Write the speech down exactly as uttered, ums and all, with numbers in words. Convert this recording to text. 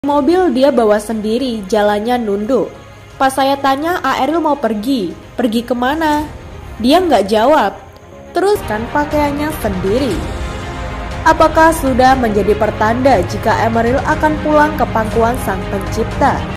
Mobil dia bawa sendiri, jalannya nunduk. Pas saya tanya Aeril mau pergi, pergi kemana? Dia nggak jawab, teruskan pakaiannya sendiri. Apakah sudah menjadi pertanda jika Emeril akan pulang ke pangkuan Sang Pencipta?